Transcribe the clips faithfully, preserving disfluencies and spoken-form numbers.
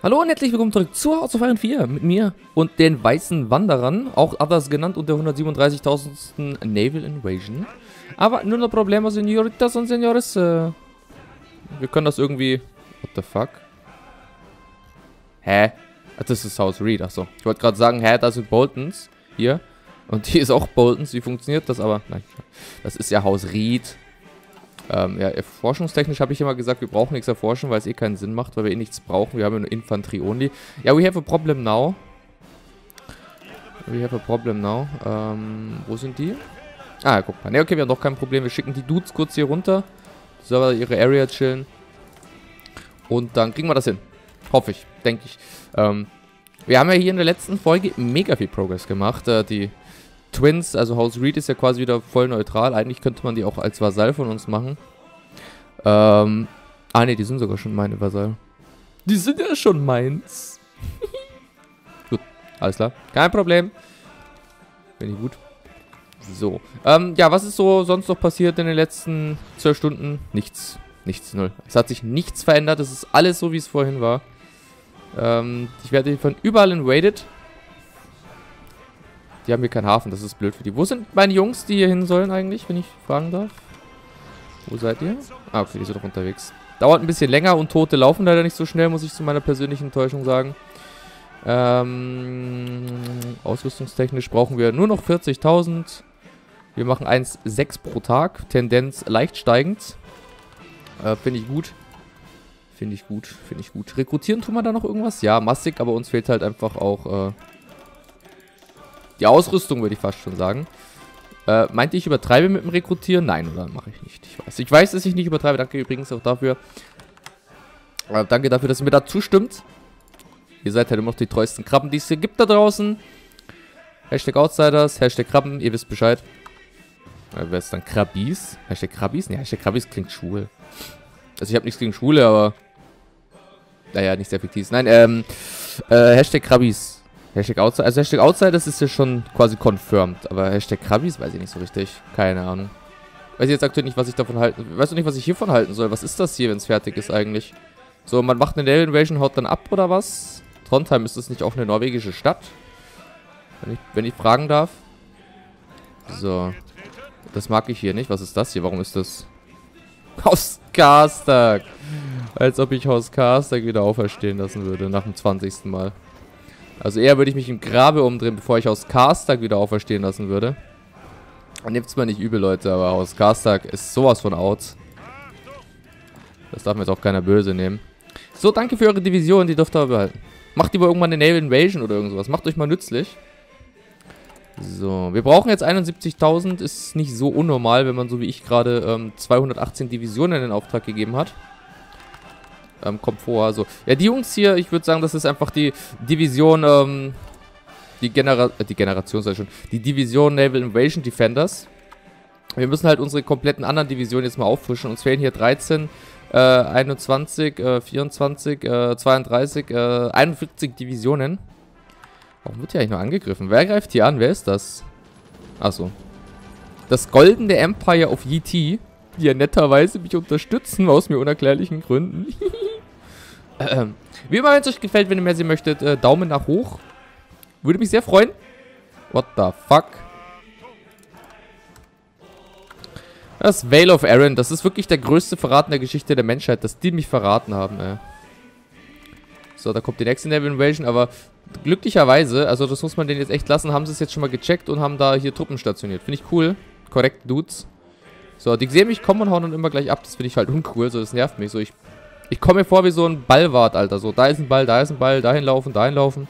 Hallo und herzlich willkommen zurück zu Hearts of Iron vier mit mir und den Weißen Wanderern, auch Others genannt, und der hundertsiebenunddreißigtausendsten Naval Invasion. Aber nur noch Probleme, Senoritas und Senores. Äh, wir können das irgendwie... What the fuck? Hä? Ach, das ist House Reed, achso. Ich wollte gerade sagen, hä, das sind Boltons. Hier. Und hier ist auch Boltons. Wie funktioniert das? Aber nein, das ist ja Haus Reed. Ähm, ja, forschungstechnisch habe ich immer gesagt, wir brauchen nichts erforschen, weil es eh keinen Sinn macht, weil wir eh nichts brauchen. Wir haben ja nur Infanterie only. Ja, we have a problem now. We have a problem now. Ähm, wo sind die? Ah, guck mal. Ne, okay, wir haben doch kein Problem. Wir schicken die Dudes kurz hier runter. Sollen ihre Area chillen. Und dann kriegen wir das hin. Hoffe ich, denke ich. Ähm, wir haben ja hier in der letzten Folge mega viel Progress gemacht. Äh, die Twins, also House Reed ist ja quasi wieder voll neutral. Eigentlich könnte man die auch als Vasall von uns machen. Ähm, ah ne, die sind sogar schon meine Vasall. Die sind ja schon meins. Gut, alles klar. Kein Problem. Bin ich gut. So. Ähm, ja, was ist so sonst noch passiert in den letzten zwölf Stunden? Nichts. Nichts, null. Es hat sich nichts verändert. Es ist alles so, wie es vorhin war. Ähm, ich werde von überall invaded. Die haben hier keinen Hafen, das ist blöd für die. Wo sind meine Jungs, die hier hin sollen eigentlich, wenn ich fragen darf? Wo seid ihr? Ah, okay, die sind doch unterwegs. Dauert ein bisschen länger und Tote laufen leider nicht so schnell, muss ich zu meiner persönlichen Enttäuschung sagen. Ähm, ausrüstungstechnisch brauchen wir nur noch vierzigtausend. Wir machen eins Komma sechs pro Tag. Tendenz leicht steigend. Äh, finde ich gut. Finde ich gut, finde ich gut. Rekrutieren tun wir da noch irgendwas? Ja, massig, aber uns fehlt halt einfach auch... Äh, Die Ausrüstung, würde ich fast schon sagen. Äh, meint ihr, ich übertreibe mit dem Rekrutieren? Nein, oder? Mache ich nicht. Ich weiß. Ich weiß, dass ich nicht übertreibe. Danke übrigens auch dafür. Äh, danke dafür, dass ihr mir da zustimmt. Ihr seid halt immer noch die treuesten Krabben, die es hier gibt da draußen. Hashtag Outsiders, Hashtag Krabben, ihr wisst Bescheid. Äh, wer ist dann Krabbis? Hashtag Krabbis? Ne, Hashtag Krabbis klingt schwul. Also ich habe nichts gegen Schwule, aber... Naja, nicht sehr fiktiv. Nein, ähm... Äh, Hashtag Krabbis. Hashtag Outside, also Hashtag Outside, das ist ja schon quasi confirmed. Aber Hashtag Krabbis weiß ich nicht so richtig. Keine Ahnung. Weiß ich jetzt aktuell nicht, was ich davon halten... Weißt du nicht, was ich hiervon halten soll? Was ist das hier, wenn es fertig ist eigentlich? So, man macht eine Naval Invasion, haut dann ab, oder was? Trondheim, ist das nicht auch eine norwegische Stadt? Wenn ich, wenn ich fragen darf. So. Das mag ich hier nicht. Was ist das hier? Warum ist das... Haus Karstag. Als ob ich Haus Karstag wieder auferstehen lassen würde, nach dem zwanzigsten Mal. Also eher würde ich mich im Grabe umdrehen, bevor ich Haus Karstag wieder auferstehen lassen würde. Nehmt's mir nicht übel, Leute, aber Haus Karstag ist sowas von out. Das darf mir jetzt auch keiner böse nehmen. So, danke für eure Division, die dürft ihr behalten. Macht lieber irgendwann eine Naval Invasion oder irgendwas. Macht euch mal nützlich. So, wir brauchen jetzt einundsiebzigtausend. Ist nicht so unnormal, wenn man so wie ich gerade ähm, zweihundertachtzehn Divisionen in Auftrag gegeben hat. Ähm, kommt vor, also. Ja, die Jungs hier, ich würde sagen, das ist einfach die Division, ähm, die, Genera äh, die Generation, sag ich schon, die Division Naval Invasion Defenders. Wir müssen halt unsere kompletten anderen Divisionen jetzt mal auffrischen. Uns fehlen hier dreizehn, äh, einundzwanzig, äh, vierundzwanzig, äh, zweiunddreißig, äh, einundvierzig Divisionen. Warum wird hier eigentlich noch angegriffen? Wer greift hier an? Wer ist das? Achso. Das goldene Empire of Yeti, die ja netterweise mich unterstützen, aus mir unerklärlichen Gründen. ähm, wie immer, wenn es euch gefällt, wenn ihr mehr sehen möchtet, äh, Daumen nach hoch. Würde mich sehr freuen. What the fuck? Das Vale of Arryn, das ist wirklich der größte Verrat in der Geschichte der Menschheit, dass die mich verraten haben, ey. So, da kommt die nächste Naval Invasion, aber glücklicherweise, also das muss man denen jetzt echt lassen, haben sie es jetzt schon mal gecheckt und haben da hier Truppen stationiert. Finde ich cool. Korrekt, Dudes. So, die sehen mich kommen und hauen dann immer gleich ab. Das finde ich halt uncool, so, das nervt mich. So, ich, ich komme mir vor wie so ein Ballwart, Alter. So, da ist ein Ball, da ist ein Ball, dahin laufen, dahin laufen.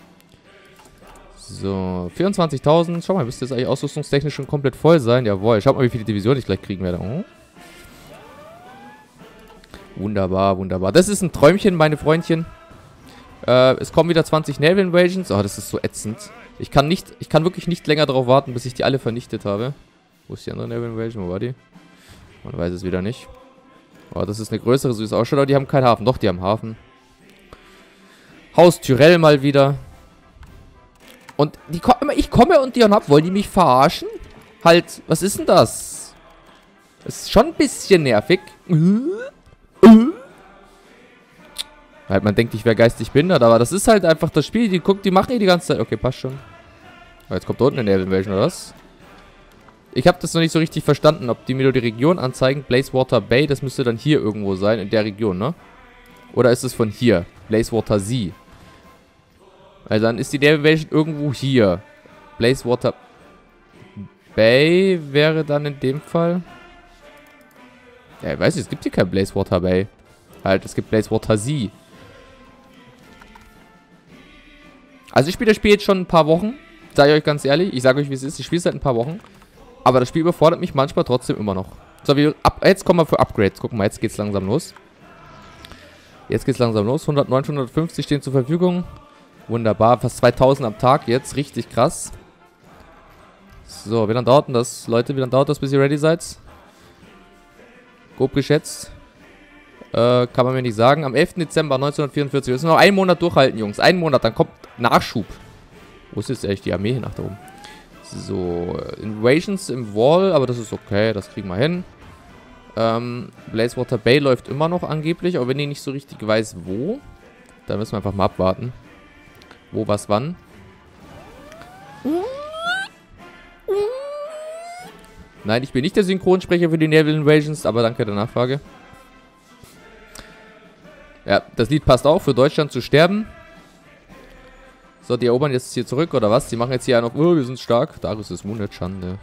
So, vierundzwanzigtausend. Schau mal, müsste jetzt eigentlich ausrüstungstechnisch schon komplett voll sein. Jawohl, schaut mal, wie viele Divisionen ich gleich kriegen werde. Oh. Wunderbar, wunderbar. Das ist ein Träumchen, meine Freundchen. Äh, es kommen wieder zwanzig Naval Invasions. Oh, das ist so ätzend. Ich kann nicht, ich kann wirklich nicht länger darauf warten, bis ich die alle vernichtet habe. Wo ist die andere Naval Invasion? Wo war die? Man weiß es wieder nicht. Oh, das ist eine größere, so wie es ausschaut. Aber die haben keinen Hafen. Doch, die haben Hafen. Haus Tyrell mal wieder. Und die kommen, ich komme und die ab. Wollen die mich verarschen? Halt, was ist denn das? Das ist schon ein bisschen nervig. Weil man denkt, ich wäre geistig behindert, aber das ist halt einfach das Spiel. Die guckt, die machen eh die ganze Zeit. Okay, passt schon. Aber jetzt kommt da unten eine Naval Invasion, oder was? Ich habe das noch nicht so richtig verstanden, ob die mir nur die Region anzeigen. Blazewater Bay, das müsste dann hier irgendwo sein, in der Region, ne? Oder ist es von hier? Blazewater Sea. Also dann ist die Naval Invasion irgendwo hier. Blazewater Bay wäre dann in dem Fall... Ja, ich weiß nicht, es gibt hier kein Blazewater Bay. Halt, es gibt Blazewater Sea. Also ich spiele das Spiel jetzt schon ein paar Wochen. Sage ich euch ganz ehrlich. Ich sage euch, wie es ist. Ich spiele es seit ein paar Wochen. Aber das Spiel überfordert mich manchmal trotzdem immer noch. So, wir ab, jetzt kommen wir für Upgrades. Gucken wir, jetzt geht's langsam los. Jetzt geht's langsam los. hundertneun, hundertfünfzig stehen zur Verfügung. Wunderbar. Fast zweitausend am Tag jetzt. Richtig krass. So, wie lange dauert denn das? Leute, wie lange dauert das, bis ihr ready seid? Grob geschätzt. Äh, kann man mir nicht sagen. Am elften Dezember neunzehnhundertvierundvierzig. Wir müssen noch einen Monat durchhalten, Jungs. Einen Monat, dann kommt Nachschub. Wo ist jetzt eigentlich die Armee hier nach da oben? So, Invasions im Wall, aber das ist okay, das kriegen wir hin. Ähm, Blazewater Bay läuft immer noch angeblich, aber wenn ich nicht so richtig weiß, wo, dann müssen wir einfach mal abwarten. Wo, was, wann. Nein, ich bin nicht der Synchronsprecher für die Naval Invasions, aber danke der Nachfrage. Ja, das Lied passt auch, für Deutschland zu sterben. So, die erobern jetzt hier zurück, oder was? Die machen jetzt hier einen auf, oh, wir sind stark. Darius ist wounded, Schande.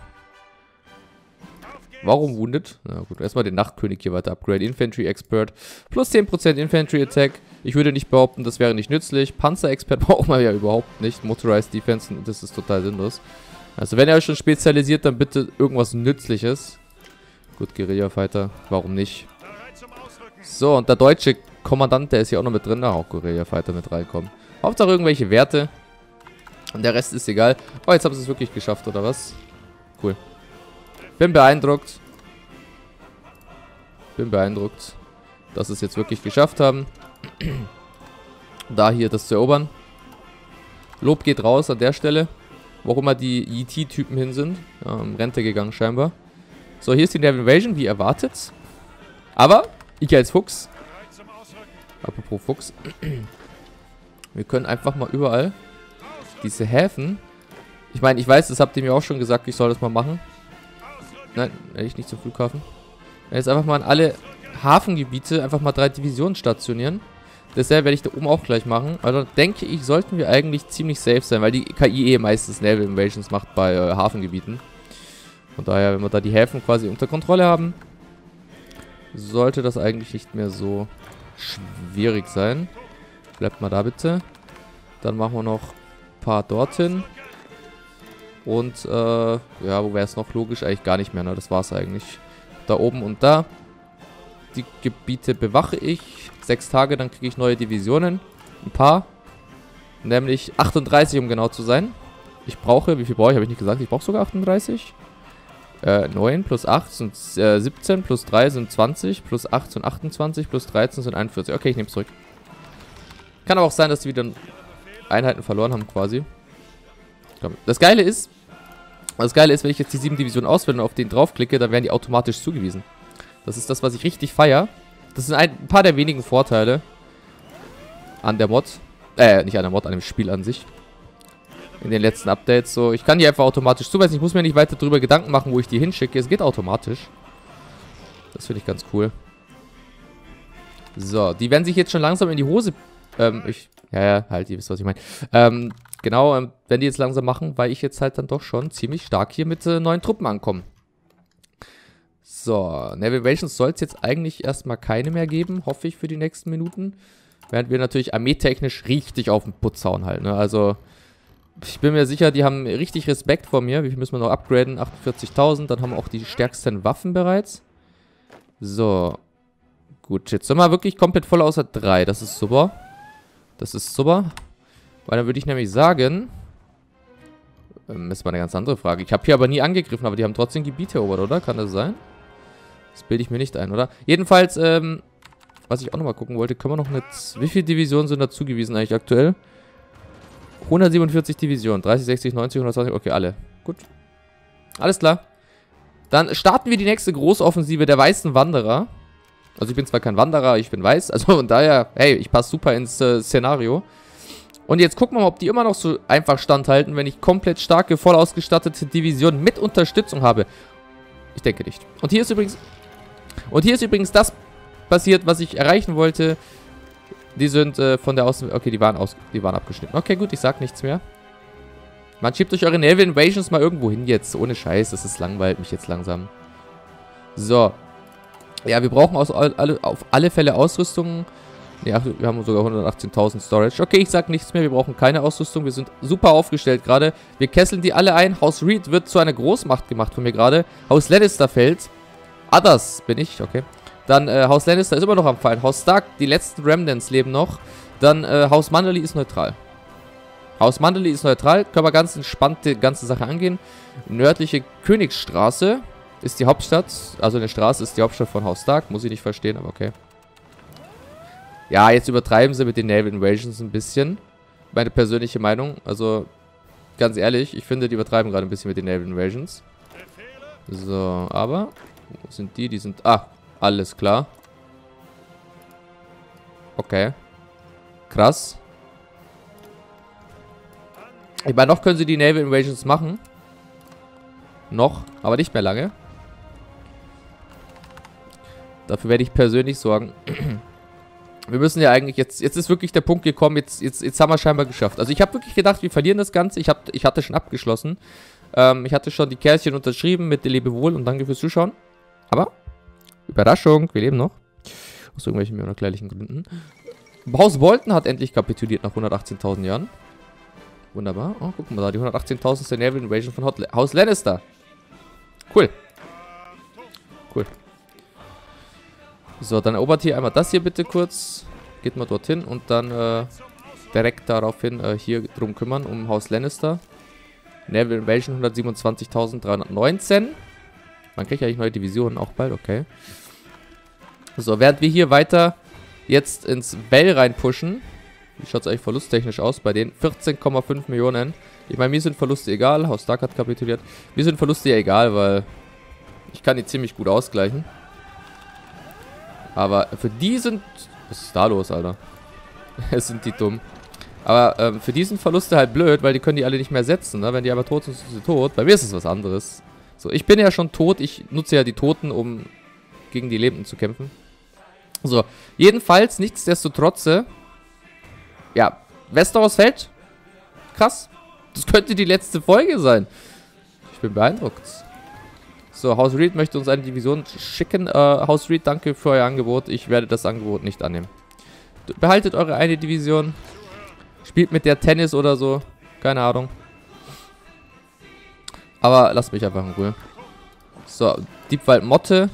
Warum wounded? Na gut, erstmal den Nachtkönig hier weiter upgrade. Infantry Expert. Plus zehn Prozent Infantry Attack. Ich würde nicht behaupten, das wäre nicht nützlich. Panzer Expert braucht man ja überhaupt nicht. Motorized Defense, das ist total sinnlos. Also wenn ihr euch schon spezialisiert, dann bitte irgendwas Nützliches. Gut, Guerilla Fighter, warum nicht? So, und der deutsche Kommandant, der ist hier auch noch mit drin. Da auch Guerilla Fighter mit reinkommen. Hauptsache irgendwelche Werte. Und der Rest ist egal. Oh, jetzt haben sie es wirklich geschafft, oder was? Cool. Bin beeindruckt. Bin beeindruckt, dass sie es jetzt wirklich geschafft haben. Da hier das zu erobern. Lob geht raus an der Stelle. Wo auch immer die E T-Typen hin sind. Ähm, Rente gegangen scheinbar. So, hier ist die Naval Invasion, wie erwartet. Aber, ich als Fuchs. Apropos Fuchs. Wir können einfach mal überall diese Häfen. Ich meine, ich weiß, das habt ihr mir auch schon gesagt, ich soll das mal machen. Nein, ich nicht zum Flughafen. Jetzt einfach mal an alle Hafengebiete einfach mal drei Divisionen stationieren. Dasselbe werde ich da oben auch gleich machen. Also denke ich, sollten wir eigentlich ziemlich safe sein, weil die K I eh meistens Naval Invasions macht bei äh, Hafengebieten. Von daher, wenn wir da die Häfen quasi unter Kontrolle haben, sollte das eigentlich nicht mehr so schwierig sein. Bleibt mal da bitte. Dann machen wir noch ein paar dorthin. Und, äh, ja, wo wäre es noch logisch? Eigentlich gar nicht mehr, ne? Das war es eigentlich. Da oben und da. Die Gebiete bewache ich. Sechs Tage, dann kriege ich neue Divisionen. Ein paar. Nämlich achtunddreißig, um genau zu sein. Ich brauche, wie viel brauche ich? Habe ich nicht gesagt. Ich brauche sogar achtunddreißig. Äh, neun plus acht sind äh, siebzehn, plus drei sind zwanzig, plus acht sind achtundzwanzig, plus dreizehn sind einundvierzig. Okay, ich nehme es zurück. Kann aber auch sein, dass die wieder Einheiten verloren haben quasi. Das Geile ist, das Geile ist, wenn ich jetzt die sieben Divisionen auswähle und auf den draufklicke, dann werden die automatisch zugewiesen. Das ist das, was ich richtig feiere. Das sind ein paar der wenigen Vorteile an der Mod. Äh, nicht an der Mod, an dem Spiel an sich. In den letzten Updates. So, ich kann die einfach automatisch zuweisen. Ich muss mir nicht weiter darüber Gedanken machen, wo ich die hinschicke. Es geht automatisch. Das finde ich ganz cool. So, die werden sich jetzt schon langsam in die Hose... Ähm, ich... Ja, ja, halt, ihr wisst, was ich meine. Ähm, genau, ähm, wenn die jetzt langsam machen, weil ich jetzt halt dann doch schon ziemlich stark hier mit äh, neuen Truppen ankomme. So, Naval Invasions soll es jetzt eigentlich erstmal keine mehr geben, hoffe ich, für die nächsten Minuten. Während wir natürlich armeetechnisch richtig auf den Putz hauen halt, ne? Also, ich bin mir sicher, die haben richtig Respekt vor mir. Wie viel müssen wir noch upgraden? achtundvierzigtausend, dann haben wir auch die stärksten Waffen bereits. So. Gut, jetzt sind wir wirklich komplett voll außer drei, das ist super. Das ist super. Weil dann würde ich nämlich sagen... Ähm, das war eine ganz andere Frage. Ich habe hier aber nie angegriffen, aber die haben trotzdem Gebiete erobert, oder? Kann das sein? Das bilde ich mir nicht ein, oder? Jedenfalls, ähm... was ich auch nochmal gucken wollte, können wir noch eine... Wie viele Divisionen sind da zugewiesen eigentlich aktuell? hundertsiebenundvierzig Divisionen. dreißig, sechzig, neunzig, hundertzwanzig. Okay, alle. Gut. Alles klar. Dann starten wir die nächste Großoffensive der Weißen Wanderer. Also ich bin zwar kein Wanderer, ich bin weiß. Also von daher, hey, ich passe super ins äh, Szenario. Und jetzt gucken wir mal, ob die immer noch so einfach standhalten, wenn ich komplett starke, voll ausgestattete Division mit Unterstützung habe. Ich denke nicht. Und hier ist übrigens... Und hier ist übrigens das passiert, was ich erreichen wollte. Die sind äh, von der Außen... Okay, die waren, aus, die waren abgeschnitten. Okay, gut, ich sag nichts mehr. Man schiebt euch eure Naval Invasions mal irgendwo hin jetzt. Ohne Scheiß, das ist langweilt mich jetzt langsam. So. Ja, wir brauchen aus, alle, auf alle Fälle Ausrüstung. Ja, wir haben sogar hundertachtzehntausend Storage. Okay, ich sag nichts mehr. Wir brauchen keine Ausrüstung. Wir sind super aufgestellt gerade. Wir kesseln die alle ein. Haus Reed wird zu einer Großmacht gemacht von mir gerade. Haus Lannister fällt. Others bin ich, okay. Dann äh, Haus Lannister ist immer noch am Fallen. Haus Stark, die letzten Remnants leben noch. Dann äh, Haus Manderly ist neutral. Haus Manderly ist neutral. Können wir ganz entspannt die ganze Sache angehen. Nördliche Königsstraße ist die Hauptstadt. Also eine Straße ist die Hauptstadt von Haus Stark. Muss ich nicht verstehen, aber okay. Ja, jetzt übertreiben sie mit den Naval Invasions ein bisschen. Meine persönliche Meinung. Also, ganz ehrlich, ich finde, die übertreiben gerade ein bisschen mit den Naval Invasions. So, aber... Wo sind die? Die sind... Ah, alles klar. Okay. Krass. Ich meine, noch können sie die Naval Invasions machen. Noch, aber nicht mehr lange. Dafür werde ich persönlich sorgen. Wir müssen ja eigentlich jetzt... Jetzt ist wirklich der Punkt gekommen, jetzt, jetzt, jetzt haben wir scheinbar geschafft. Also ich habe wirklich gedacht, wir verlieren das Ganze. Ich, hab, ich hatte schon abgeschlossen. Ähm, ich hatte schon die Kärtchen unterschrieben mit Lebewohl und danke fürs Zuschauen. Aber, Überraschung, wir leben noch. Aus irgendwelchen unerklärlichen Gründen. Haus Bolton hat endlich kapituliert nach hundertachtzehntausend Jahren. Wunderbar. Oh, guck mal da, die hundertachtzehntausend ist der Naval Invasion von Hot Haus Lannister. Cool. Cool. So, dann erobert hier einmal das hier bitte kurz. Geht mal dorthin und dann äh, direkt daraufhin äh, hier drum kümmern, um Haus Lannister. Naval Invasion hundertsiebenundzwanzigtausenddreihundertneunzehn. Man kriegt ja eigentlich neue Divisionen, auch bald, okay. So, während wir hier weiter jetzt ins Bell reinpushen. Wie schaut es eigentlich verlusttechnisch aus bei denen? vierzehn Komma fünf Millionen. Ich meine, mir sind Verluste egal. Haus Stark hat kapituliert. Mir sind Verluste ja egal, weil ich kann die ziemlich gut ausgleichen. Aber für die sind... Was ist da los, Alter? Es sind die dumm. Aber ähm, für die sind Verluste halt blöd, weil die können die alle nicht mehr setzen, ne? Wenn die aber tot sind, sind sie tot. Bei mir ist es was anderes. So, ich bin ja schon tot. Ich nutze ja die Toten, um gegen die Lebenden zu kämpfen. So, jedenfalls, nichtsdestotrotz, ja, Westeros fällt. Krass. Das könnte die letzte Folge sein. Ich bin beeindruckt. So, Haus Reed möchte uns eine Division schicken. Äh, Haus Reed, danke für euer Angebot. Ich werde das Angebot nicht annehmen. Behaltet eure eine Division. Spielt mit der Tennis oder so. Keine Ahnung. Aber lasst mich einfach in Ruhe. So, Diebwald Motte.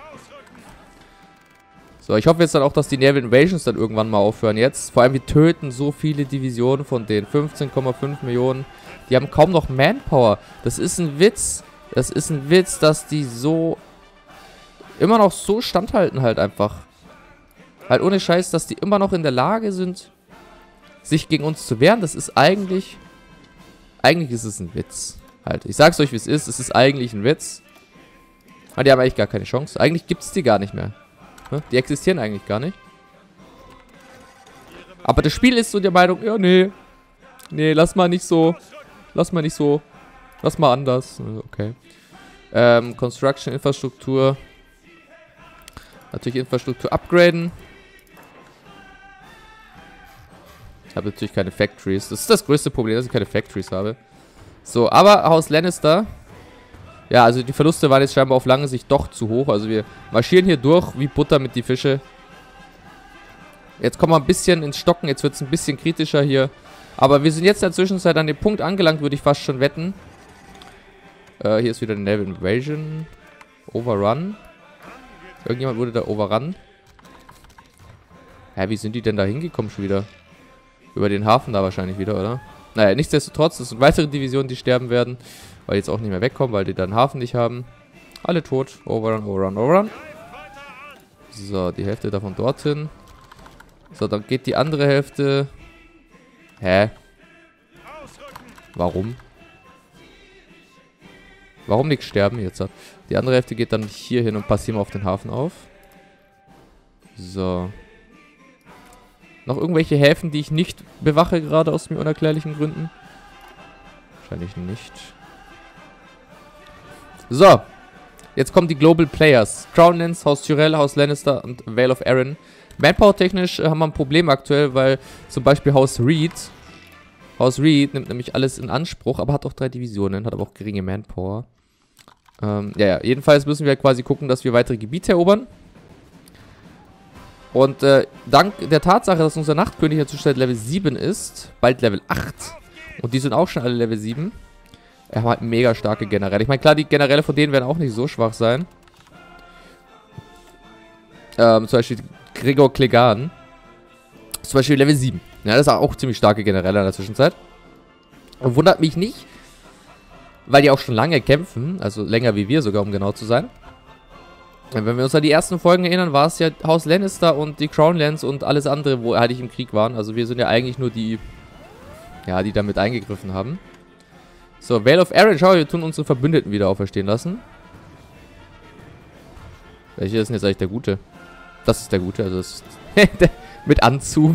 So, ich hoffe jetzt dann auch, dass die Naval Invasions dann irgendwann mal aufhören jetzt. Vor allem, wir töten so viele Divisionen von denen. fünfzehn Komma fünf Millionen. Die haben kaum noch Manpower. Das ist ein Witz. Das ist ein Witz, dass die so... immer noch so standhalten halt einfach. Halt ohne Scheiß, dass die immer noch in der Lage sind, sich gegen uns zu wehren. Das ist eigentlich... Eigentlich ist es ein Witz. Halt, ich sag's euch, wie es ist. Es ist eigentlich ein Witz. Aber die haben eigentlich gar keine Chance. Eigentlich gibt es die gar nicht mehr. Die existieren eigentlich gar nicht. Aber das Spiel ist so der Meinung, ja, nee. Nee, lass mal nicht so. Lass mal nicht so. Lass mal anders. Okay. Ähm, Construction, Infrastruktur. Natürlich Infrastruktur upgraden. Ich habe natürlich keine Factories. Das ist das größte Problem, dass ich keine Factories habe. So, aber Haus Lannister. Ja, also die Verluste waren jetzt scheinbar auf lange Sicht doch zu hoch. Also wir marschieren hier durch wie Butter mit die Fische. Jetzt kommen wir ein bisschen ins Stocken. Jetzt wird es ein bisschen kritischer hier. Aber wir sind jetzt in der Zwischenzeit an dem Punkt angelangt, würde ich fast schon wetten. Äh, hier ist wieder eine Naval Invasion. Overrun. Irgendjemand wurde da overrun. Hä, wie sind die denn da hingekommen schon wieder? Über den Hafen da wahrscheinlich wieder, oder? Naja, nichtsdestotrotz, es sind weitere Divisionen, die sterben werden. Weil die jetzt auch nicht mehr wegkommen, weil die dann Hafen nicht haben. Alle tot. Overrun, overrun, overrun. So, die Hälfte davon dorthin. So, dann geht die andere Hälfte... Hä? Warum? Warum nicht sterben jetzt? Die andere Hälfte geht dann hier hin und passt hier mal auf den Hafen auf. So. Noch irgendwelche Häfen, die ich nicht bewache, gerade aus mir unerklärlichen Gründen? Wahrscheinlich nicht. So. Jetzt kommen die Global Players. Crownlands, Haus Tyrell, Haus Lannister und Vale of Arryn. Manpower-technisch äh, haben wir ein Problem aktuell, weil zum Beispiel Haus Reed... Haus Reed nimmt nämlich alles in Anspruch, aber hat auch drei Divisionen, hat aber auch geringe Manpower. Ähm, ja, ja, jedenfalls müssen wir quasi gucken, dass wir weitere Gebiete erobern. Und äh, dank der Tatsache, dass unser Nachtkönig ja zurzeit Level sieben ist, bald Level acht, und die sind auch schon alle Level sieben, er hat halt mega starke Generäle. Ich meine, klar, die Generäle von denen werden auch nicht so schwach sein. Ähm, zum Beispiel Gregor Clegane. Zum Beispiel Level sieben. Ja, das ist auch ziemlich starke Generäle in der Zwischenzeit. Und wundert mich nicht, weil die auch schon lange kämpfen, also länger wie wir sogar, um genau zu sein. Und wenn wir uns an die ersten Folgen erinnern, war es ja Haus Lannister und die Crownlands und alles andere, wo halt im Krieg waren. Also wir sind ja eigentlich nur die, ja, die damit eingegriffen haben. So, Vale of Arryn, schau, wir tun unsere Verbündeten wieder auferstehen lassen. Welcher ist denn jetzt eigentlich der Gute? Das ist der Gute, also das ist der mit Anzug.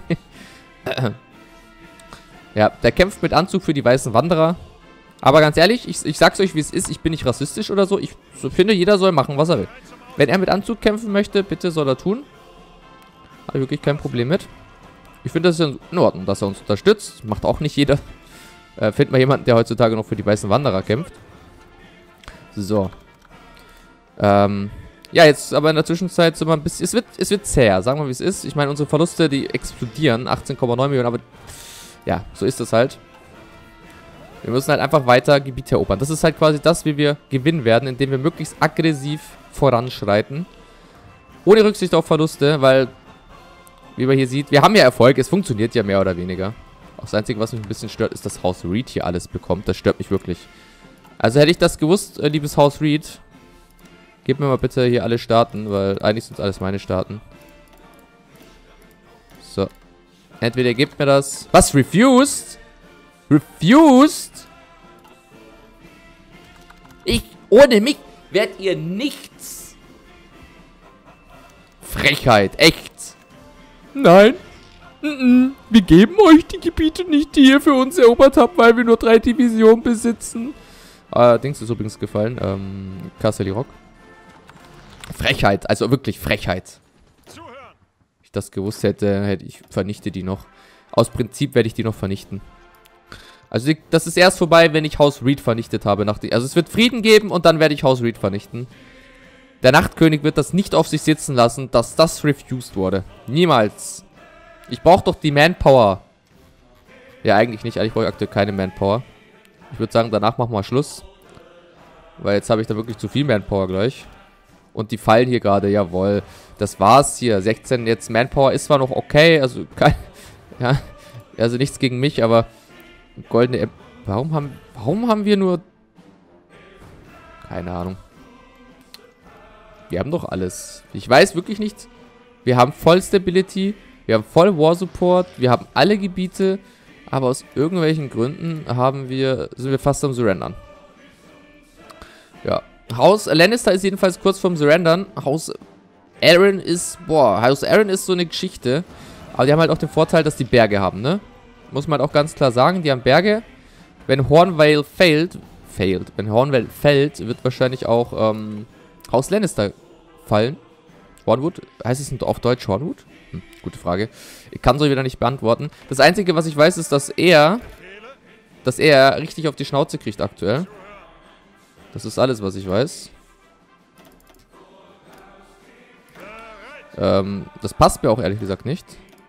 Ja, der kämpft mit Anzug für die weißen Wanderer. Aber ganz ehrlich, ich, ich sag's euch, wie es ist. Ich bin nicht rassistisch oder so. Ich so finde, jeder soll machen, was er will. Wenn er mit Anzug kämpfen möchte, bitte soll er tun. Habe ich wirklich kein Problem mit. Ich finde, das ist in Ordnung, dass er uns unterstützt. Macht auch nicht jeder. Äh, findet mal jemanden, der heutzutage noch für die weißen Wanderer kämpft. So. Ähm... Ja, jetzt aber in der Zwischenzeit sind wir ein bisschen... Es wird, es wird zäher, sagen wir wie es ist. Ich meine, unsere Verluste, die explodieren. achtzehn Komma neun Millionen, aber... Ja, so ist es halt. Wir müssen halt einfach weiter Gebiete erobern. Das ist halt quasi das, wie wir gewinnen werden, indem wir möglichst aggressiv voranschreiten. Ohne Rücksicht auf Verluste, weil... Wie man hier sieht, wir haben ja Erfolg. Es funktioniert ja mehr oder weniger. Auch das Einzige, was mich ein bisschen stört, ist, dass Haus Reed hier alles bekommt. Das stört mich wirklich. Also hätte ich das gewusst, äh, liebes Haus Reed... Gebt mir mal bitte hier alle Staaten, weil eigentlich sind es alles meine Staaten. So. Entweder gebt mir das... Was? Refused? Refused? Ich... Ohne mich werdet ihr nichts. Frechheit. Echt. Nein. Mm-mm. Wir geben euch die Gebiete nicht, die ihr für uns erobert habt, weil wir nur drei Divisionen besitzen. Allerdings ist übrigens gefallen. Ähm... Casterly Rock. Frechheit, also wirklich Frechheit. Wenn ich das gewusst hätte, hätte ich vernichte die noch. Aus Prinzip werde ich die noch vernichten. Also die, das ist erst vorbei, wenn ich Haus Reed vernichtet habe. Nach die, also es wird Frieden geben und dann werde ich Haus Reed vernichten. Der Nachtkönig wird das nicht auf sich sitzen lassen, dass das refused wurde. Niemals. Ich brauche doch die Manpower. Ja, eigentlich nicht. Eigentlich brauche ich aktuell keine Manpower. Ich würde sagen, danach machen wir Schluss. Weil jetzt habe ich da wirklich zu viel Manpower gleich. Und die fallen hier gerade, jawohl. Das war's hier. sechzehn jetzt. Manpower ist zwar noch okay, also kein, ja, also nichts gegen mich, aber goldene App. Warum haben, warum haben wir nur... Keine Ahnung. Wir haben doch alles. Ich weiß wirklich nicht. Wir haben voll Stability, wir haben voll War Support, wir haben alle Gebiete, aber aus irgendwelchen Gründen haben wir, sind wir fast am Surrendern. Ja. Haus Lannister ist jedenfalls kurz vorm Surrendern. Haus Arryn ist, boah, Haus Arryn ist so eine Geschichte. Aber die haben halt auch den Vorteil, dass die Berge haben, ne? Muss man halt auch ganz klar sagen, die haben Berge. Wenn Hornvale failed, failed, wenn Hornvale fällt, wird wahrscheinlich auch ähm, Haus Lannister fallen. Hornwood, heißt es auf Deutsch Hornwood? Hm, gute Frage. Ich kann so wieder nicht beantworten. Das Einzige, was ich weiß, ist, dass er, dass er richtig auf die Schnauze kriegt aktuell. Das ist alles, was ich weiß. Ähm, das passt mir auch ehrlich gesagt nicht.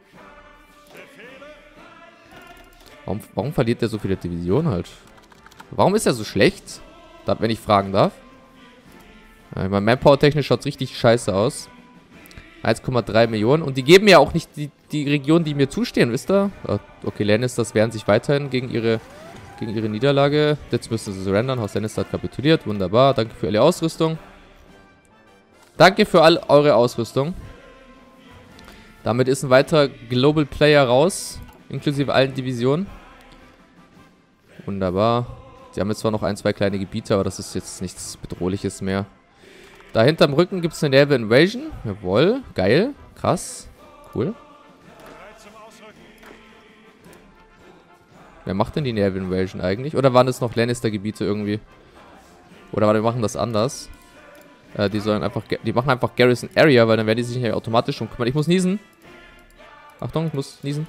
Warum, warum verliert der so viele Divisionen halt? Warum ist er so schlecht? Da, wenn ich fragen darf. Ja, ich meine, Manpower-technisch schaut es richtig scheiße aus. eins Komma drei Millionen. Und die geben ja auch nicht die, die Regionen, die mir zustehen, wisst ihr? Okay, Lannisters wehren sich weiterhin gegen ihre... Gegen ihre Niederlage. Jetzt müssen sie surrendern. Haus Lannister hat kapituliert. Wunderbar. Danke für alle Ausrüstung. Danke für all eure Ausrüstung. Damit ist ein weiterer Global Player raus. Inklusive allen Divisionen. Wunderbar. Sie haben jetzt zwar noch ein, zwei kleine Gebiete, aber das ist jetzt nichts Bedrohliches mehr. Da hinterm Rücken gibt es eine Naval Invasion. Jawohl. Geil. Krass. Cool. Wer macht denn die Naval Invasion eigentlich? Oder waren das noch Lannister-Gebiete irgendwie? Oder warte, wir machen das anders. Äh, die sollen einfach... Die machen einfach Garrison Area, weil dann werden die sich ja automatisch schon kümmern. Ich muss niesen. Achtung, ich muss niesen.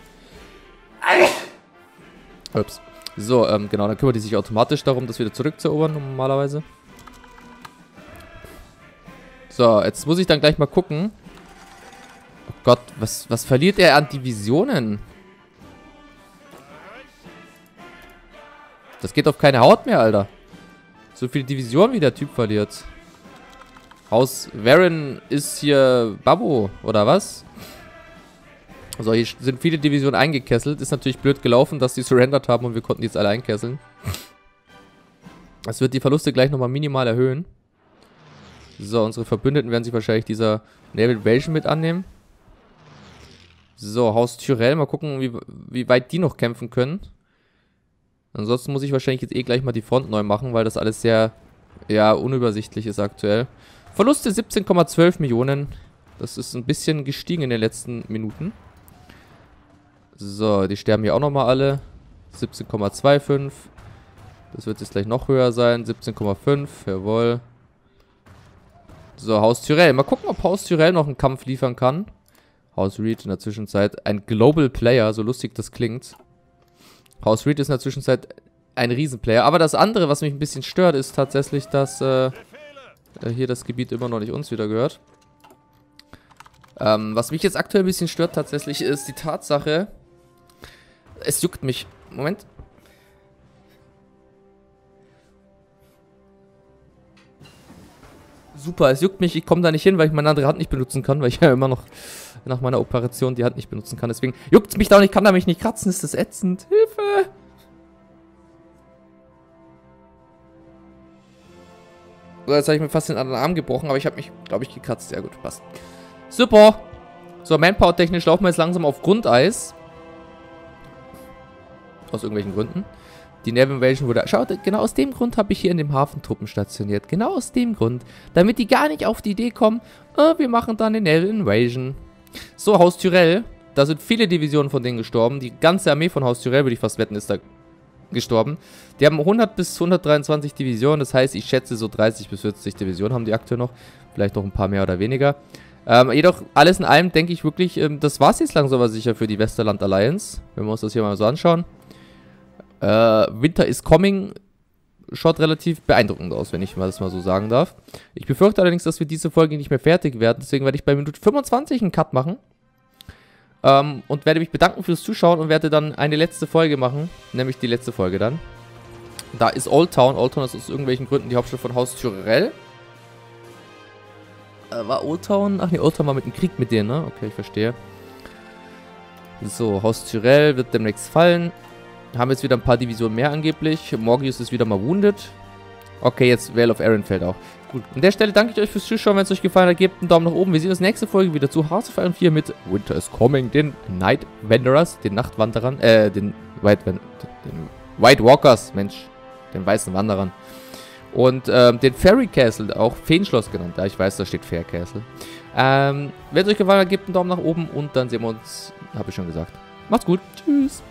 Ups. So, ähm, genau, dann kümmert die sich automatisch darum, das wieder zurückzuerobern, normalerweise. So, jetzt muss ich dann gleich mal gucken. Oh Gott, was, was verliert er an Divisionen? Das geht auf keine Haut mehr, Alter. So viele Divisionen, wie der Typ verliert. Haus Varren ist hier Babbo, oder was? So, hier sind viele Divisionen eingekesselt. Ist natürlich blöd gelaufen, dass die surrendert haben und wir konnten die jetzt alle einkesseln. Das wird die Verluste gleich nochmal minimal erhöhen. So, unsere Verbündeten werden sich wahrscheinlich dieser Naval Invasion mit annehmen. So, Haus Tyrell. Mal gucken, wie, wie weit die noch kämpfen können. Ansonsten muss ich wahrscheinlich jetzt eh gleich mal die Front neu machen, weil das alles sehr, ja, unübersichtlich ist aktuell. Verluste siebzehn Komma zwölf Millionen. Das ist ein bisschen gestiegen in den letzten Minuten. So, die sterben hier auch nochmal alle. siebzehn Komma fünfundzwanzig. Das wird jetzt gleich noch höher sein. siebzehn Komma fünf, jawohl. So, Haus Tyrell. Mal gucken, ob Haus Tyrell noch einen Kampf liefern kann. Haus Reed in der Zwischenzeit ein Global Player, so lustig das klingt. Haus Reed ist in der Zwischenzeit ein Riesenplayer. Aber das andere, was mich ein bisschen stört, ist tatsächlich, dass äh, hier das Gebiet immer noch nicht uns wieder gehört. Ähm, was mich jetzt aktuell ein bisschen stört tatsächlich, ist die Tatsache, es juckt mich. Moment. Super, es juckt mich. Ich komme da nicht hin, weil ich meine andere Hand nicht benutzen kann, weil ich ja immer noch nach meiner Operation die Hand nicht benutzen kann. Deswegen juckt es mich da und ich kann da mich nicht kratzen. Ist das ätzend? Hilfe! So, jetzt habe ich mir fast den anderen Arm gebrochen, aber ich habe mich, glaube ich, gekratzt. Sehr gut, passt. Super! So, Manpower-technisch laufen wir jetzt langsam auf Grundeis. Aus irgendwelchen Gründen. Die Naval Invasion wurde... Schaut, genau aus dem Grund habe ich hier in dem Hafen Truppen stationiert. Genau aus dem Grund. Damit die gar nicht auf die Idee kommen, oh, wir machen dann eine Naval Invasion. So, Haus Tyrell. Da sind viele Divisionen von denen gestorben. Die ganze Armee von Haus Tyrell, würde ich fast wetten, ist da gestorben. Die haben hundert bis hundertdreiundzwanzig Divisionen. Das heißt, ich schätze so dreißig bis vierzig Divisionen haben die aktuell noch. Vielleicht noch ein paar mehr oder weniger. Ähm, jedoch, alles in allem denke ich wirklich, ähm, das war es jetzt langsam aber sicher für die Westerland Alliance. Wenn wir uns das hier mal so anschauen. Äh, Winter is Coming schaut relativ beeindruckend aus, wenn ich mal das mal so sagen darf. Ich befürchte allerdings, dass wir diese Folge nicht mehr fertig werden. Deswegen werde ich bei Minute fünfundzwanzig einen Cut machen. Ähm, und werde mich bedanken fürs Zuschauen und werde dann eine letzte Folge machen. Nämlich die letzte Folge dann. Da ist Old Town. Old Town ist aus irgendwelchen Gründen die Hauptstadt von Haus Tyrell. Äh, war Old Town? Ach nee, Old Town war mit dem Krieg mit denen, ne? Okay, ich verstehe. So, Haus Tyrell wird demnächst fallen. Haben jetzt wieder ein paar Divisionen mehr angeblich. Morgius ist wieder mal wounded. Okay, jetzt Vale of Arryn auch. Gut, an der Stelle danke ich euch fürs Zuschauen. Wenn es euch gefallen hat, gebt einen Daumen nach oben. Wir sehen uns nächste Folge wieder zu Hearts of Iron vier mit Winter is Coming, den Night Wanderers, den Nachtwanderern, äh, den White, den White Walkers, Mensch, den weißen Wanderern. Und ähm, den Fairy Castle, auch Feenschloss genannt. Ja, ich weiß, da steht Fair Castle. Ähm, wenn es euch gefallen hat, gebt einen Daumen nach oben und dann sehen wir uns, habe ich schon gesagt. Macht's gut, tschüss.